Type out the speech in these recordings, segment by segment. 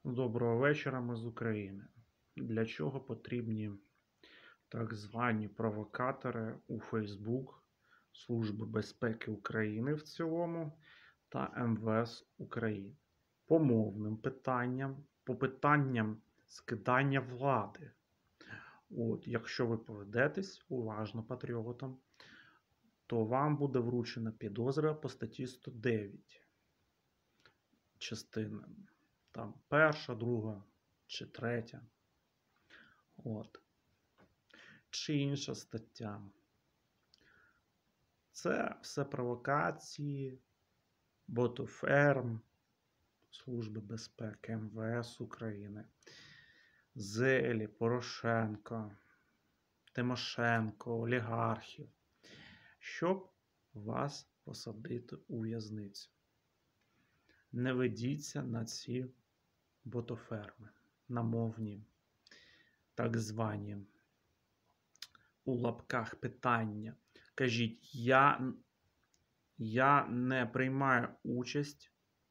Доброго вечора, ми з України. Для чого потрібні так звані провокатори у Facebook, Служби безпеки України в цілому та МВС України? По мовним питанням, по питанням скидання влади. Якщо ви поведетесь уважно патріотом, то вам буде вручена підозра по статті 109 частини. Там перша, друга чи третя. Чи інша стаття. Це все провокації, ботоферм, Служби безпеки МВС України, Зелі, Порошенко, Тимошенко, олігархів, щоб вас посадити у в'язницю. Не ведіться на ці ботоферми, на мовні, так звані, у лапках питання. Кажіть, я не приймаю участь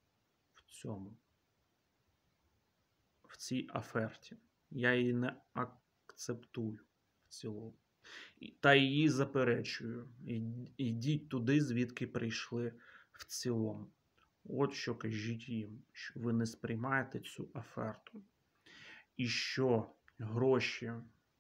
в цій аферті. Я її не акцептую в цілому. Та її заперечую. Ідіть туди, звідки прийшли в цілому. От що кажіть їм, що ви не сприймаєте цю аферту. І що гроші,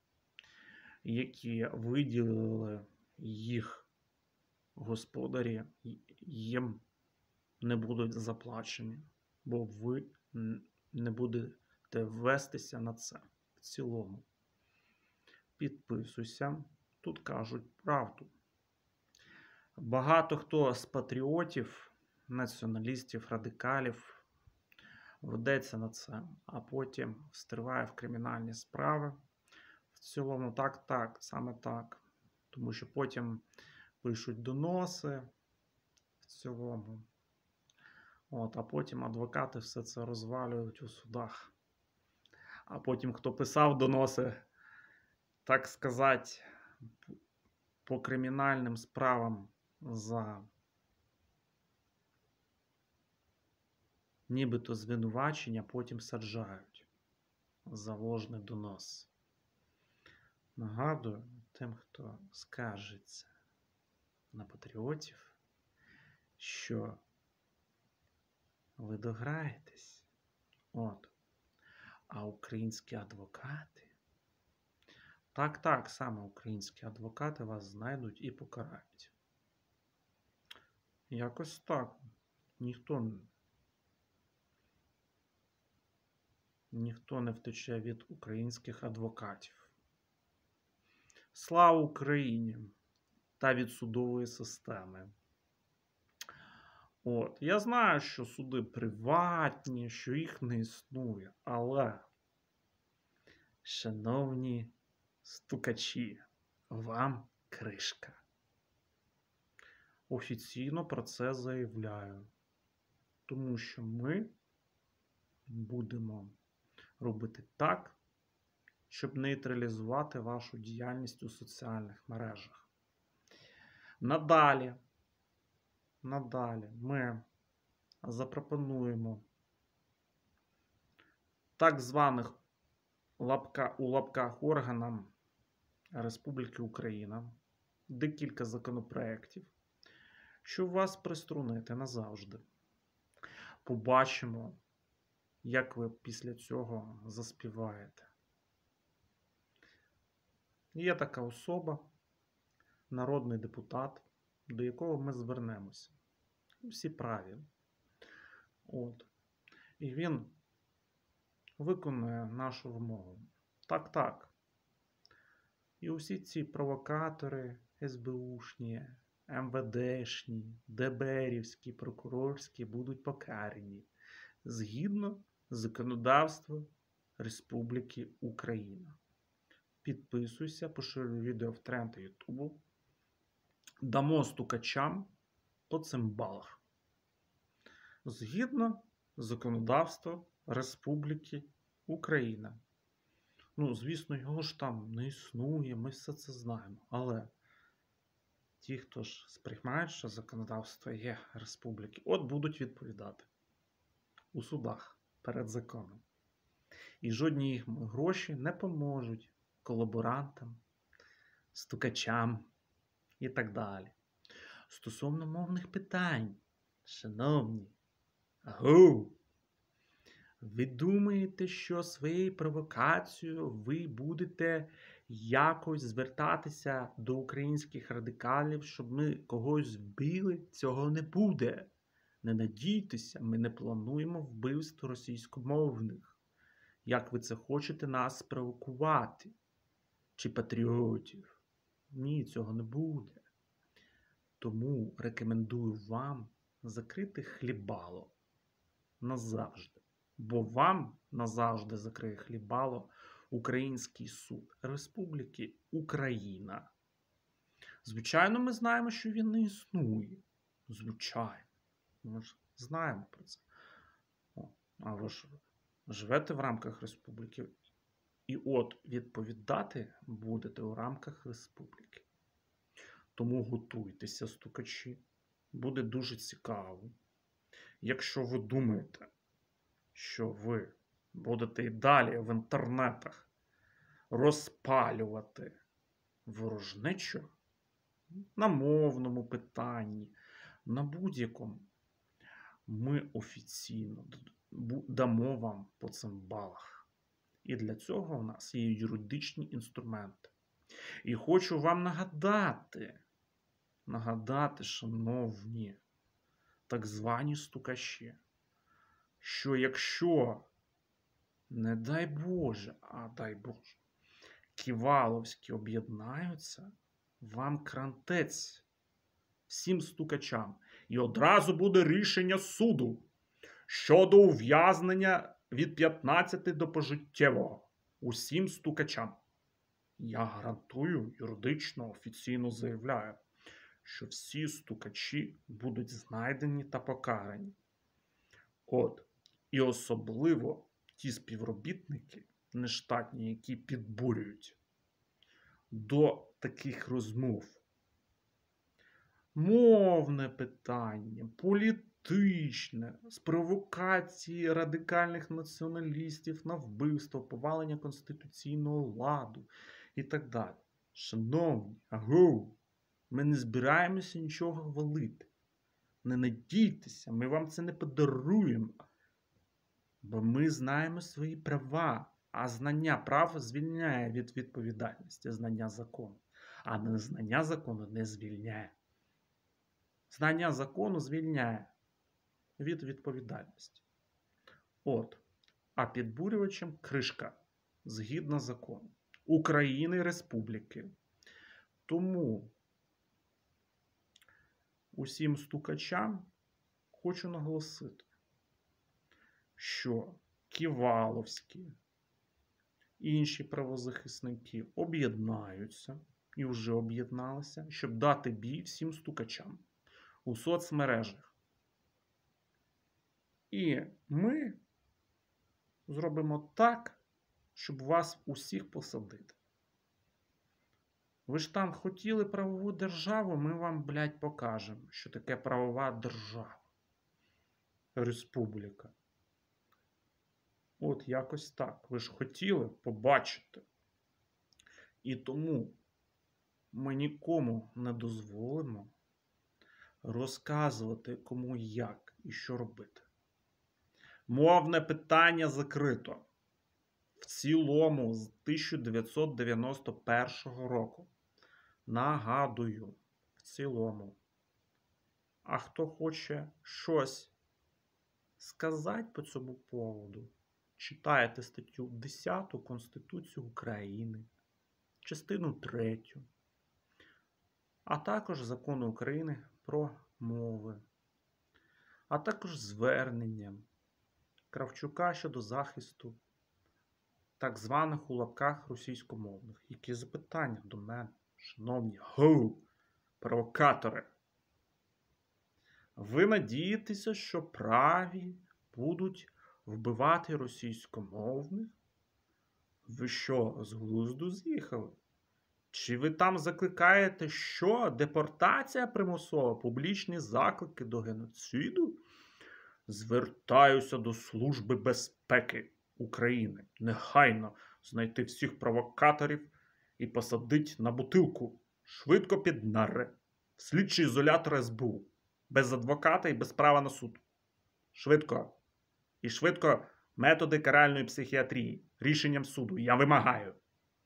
які виділили їх господарі, їм не будуть заплачені, бо ви не будете вестися на це в цілому. Підписуйся, тут кажуть правду. Багато хто з патріотів, націоналістів, радикалів ведеться на це, а потім встриває в кримінальні справи. В цілому так, саме так. Тому що потім пишуть доноси в цілому. А потім адвокати все це розвалюють у судах. А потім, хто писав доноси, так сказати, по кримінальним справам за нібито звинувачення, потім саджають за ложний донос. Нагадую тим, хто скаржиться на патріотів, що ви дограєтесь. А українські адвокати, так, саме українські адвокати вас знайдуть і покарають. Якось так. Ніхто не втече від українських адвокатів. Слава Україні та від судової системи. Я знаю, що суди приватні, що їх не існує, але, шановні стукачі, вам кришка. Офіційно про це заявляю, тому що ми будемо робити так, щоб нейтралізувати вашу діяльність у соціальних мережах. Надалі ми запропонуємо так званих у лапках органам Республіки Україна декілька законопроєктів, щоб вас приструнити назавжди. Побачимо, як ви після цього заспіваєте. Є така особа, народний депутат, до якого ми звернемося. Всі праві. І він виконує нашу вимогу. Так. І усі ці провокатори СБУшні, МВДшні, ДБРівські, прокурорські будуть покарані згідно законодавства Республіки Україна. Підписуйся, поширюй відео в тренди Ютубу. Дамо стукачам по цимбалах. Згідно законодавства Республіки Україна. Звісно, його ж там не існує, ми все це знаємо. Але ті, хто ж сприймають, що законодавство є республіки, будуть відповідати у судах перед законом. І жодні їх гроші не поможуть колаборантам, стукачам і так далі. Стосовно мовних питань, шановні, ви думаєте, що своєю провокацією ви будете якось звертатися до українських радикалів, щоб ми когось вбили? Цього не буде. Не надійтеся, ми не плануємо вбивство російськомовних. Як ви це хочете нас спровокувати? Чи патріотів? Ні, цього не буде. Тому рекомендую вам закрити хлібало назавжди. Бо вам назавжди закриє хлібало Український суд Республіки Україна. Звичайно, ми знаємо, що він не існує. Звичайно. Ми ж знаємо про це. А ви ж живете в рамках республіки. І от відповідати будете у рамках республіки. Тому готуйтеся, стукачі. Буде дуже цікаво. Якщо ви думаєте, що ви будете і далі в інтернетах розпалювати ворожнечу на мовному питанні, на будь-якому, ми офіційно дамо вам по цим балах. І для цього у нас є юридичні інструменти. І хочу вам нагадати, шановні так звані стукачі, що якщо, не дай Боже, а дай Боже, ківаловські об'єднаються, вам крантець всім стукачам. І одразу буде рішення суду щодо ув'язнення від 15 до пожиттєвого усім стукачам. Я гарантую, юридично, офіційно заявляю, що всі стукачі будуть знайдені та покарані. І особливо ті співробітники нештатні, які підбурюють до таких розмов. Мовне питання, політичне, з провокації радикальних націоналістів на вбивство, повалення конституційного ладу і так далі. Шановні, ми не збираємося нічого валити. Не надійтеся, ми вам це не подаруємо. Бо ми знаємо свої права, а знання прав звільняє від відповідальності, знання закону. А незнання закону не звільняє. Знання закону звільняє від відповідальності. А підбурювачем кришка, згідно закону України і Республіки. Тому усім стукачам хочу наголосити, що ківаловські і інші правозахисники об'єднаються і вже об'єдналися, щоб дати бій всім стукачам у соцмережах. І ми зробимо так, щоб вас усіх посадити. Ви ж там хотіли правову державу, ми вам, покажемо, що таке правова держава. Республіка. Якось так. Ви ж хотіли побачити. І тому ми нікому не дозволимо розказувати, кому як і що робити. Мовне питання закрито. В цілому з 1991 року. Нагадую, в цілому. А хто хоче щось сказати по цьому поводу, читайте статтю 10 Конституції України, частину 3, а також Закону України про мови, а також звернення Кравчука щодо захисту так званих у лапках російськомовних. Які запитання до мене, шановні провокатори? Ви надієтеся, що праві будуть вбивати російськомовних? Ви що, з глузду з'їхали? Чи ви там закликаєте, що? Депортація примусова? Публічні заклики до геноциду? Звертаюся до Служби безпеки України. Негайно знайти всіх провокаторів і посадить на бутилку. Швидко під нари. В слідчий ізолятор СБУ. Без адвоката і без права на суд. Швидко. І швидко методи каральної психіатрії. Рішенням суду. Я вимагаю.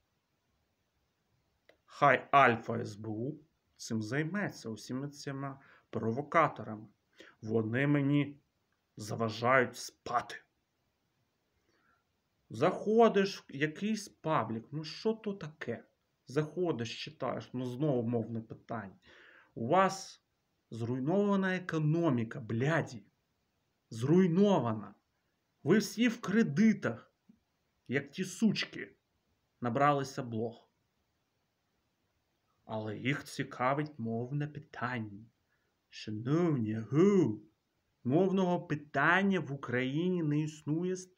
Хай Альфа СБУ цим займеться, усіма цими провокаторами. Вони мені заважають спати. Заходиш в якийсь паблік, ну що то таке? Заходиш, читаєш, ну знову мовне питання. У вас зруйнована економіка, бляді. Зруйнована. Ви всі в кредитах, як ті сучки, набралися блог. Але їх цікавить мовне питання. Шановні, мовного питання в Україні не існує з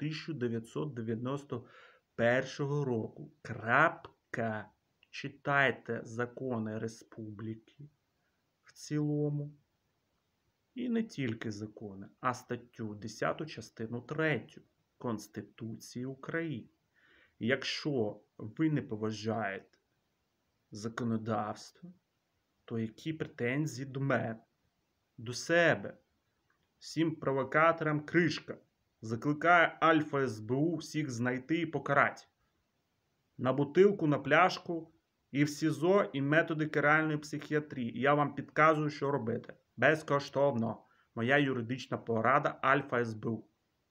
1991 року. Крапка. Читайте закони республіки в цілому. І не тільки закони, а статтю 10 частину 3 Конституції України. Якщо ви не поважаєте законодавство, то які претензії до мене, до себе? Всім провокаторам кришка. Закликає Альфа СБУ всіх знайти і покарати. На бутилку, на пляшку, і в СІЗО, і методи каральної психіатрії. Я вам підказую, що робити. Безкоштовно. Моя юридична порада Альфа СБУ.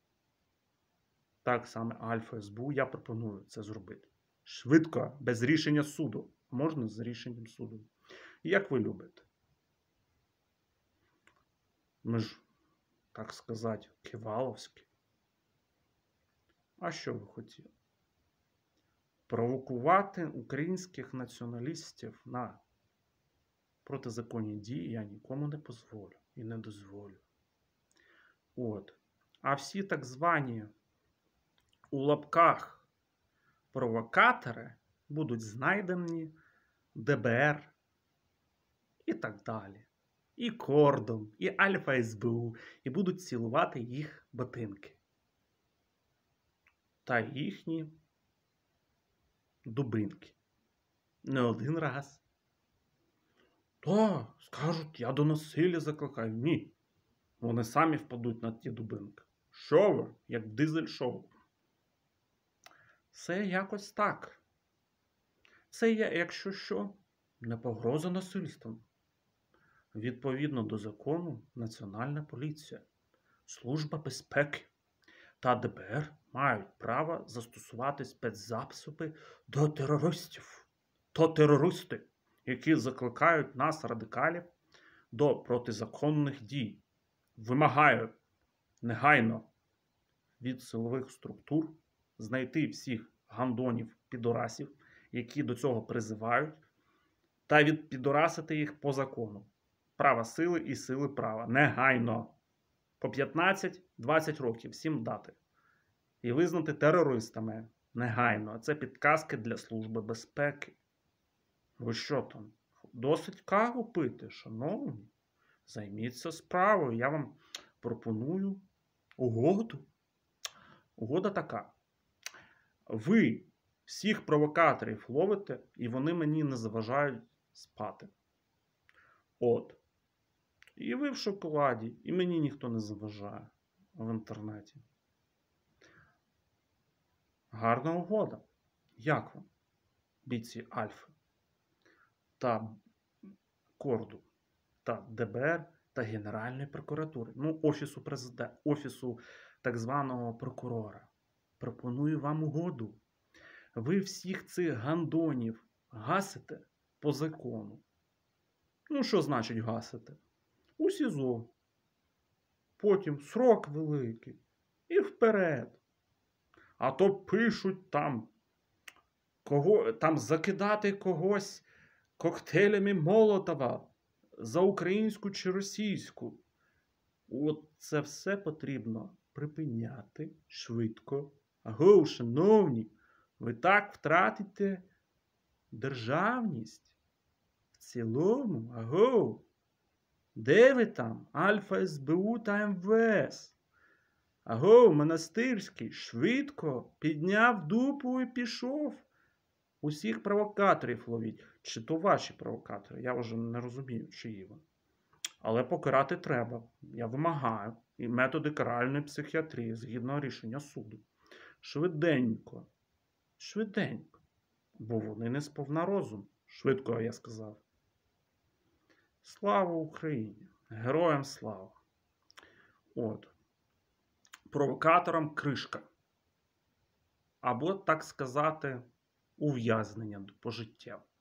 Так саме Альфа СБУ я пропоную це зробити. Швидко, без рішення суду. Можна з рішенням суду. Як ви любите. Ми ж, так сказати, киваловські. А що ви хотіли? Провокувати українських націоналістів на протизаконні дії я нікому не дозволю і не дозволю. От. А всі так звані у лапках провокатори будуть знайдені ДБР і так далі. І Кордон, і Альфа СБУ, і будуть цілувати їх ботинки. Та їхні дубинки. Не один раз. То, скажуть, я до насилля закликаю. Ні. Вони самі впадуть на ті дубинки. Що ви? Як дизель-шоу. Це якось так. Це є, якщо що, не погроза насильством. Відповідно до закону, Національна поліція, Служба безпеки та ДБР мають право застосувати спецзасоби до терористів. То терористи, які закликають нас, радикалів, до протизаконних дій. Вимагаю негайно від силових структур знайти всіх гандонів-підорасів, які до цього призивають, та відпідорасити їх по закону. Права сили і сили права. Негайно. По 15-20 років всім дати. І визнати терористами. Негайно. Це підказки для Служби безпеки. Ви що там? Досить каву пити, шановні? Займіться справою. Я вам пропоную угоду. Угода така. Ви всіх провокаторів ловите, і вони мені не заважають спати. От. І ви в шоколаді, і мені ніхто не заважає в інтернеті. Гарна угода. Як вам? Бійці Альфи та Корду та ДБР та Генеральної прокуратури. Ну, Офісу президента, Офісу так званого прокурора. Пропоную вам угоду. Ви всіх цих гандонів гасите по закону. Ну, що значить гасите? У СІЗО. Потім срок великий. І вперед. А то пишуть там, закидати когось коктейлями Молотова за українську чи російську. От це все потрібно припиняти швидко. Аго, шановні, ви так втратите державність в цілому. Аго, де ви там? Альфа СБУ та МВС. Аго, Монастирський, швидко, підняв дупу і пішов. Усіх провокаторів ловіть. Чи то ваші провокатори? Я вже не розумію, чиї вони. Але покарати треба. Я вимагаю. І методи каральної психіатрії, згідно рішення суду. Швиденько. Швиденько. Бо вони не сповна розум. Швидко, я сказав. Слава Україні! Героям слава! От. Провокаторам кришка. Або, так сказати, ув'язнення пожиттєво.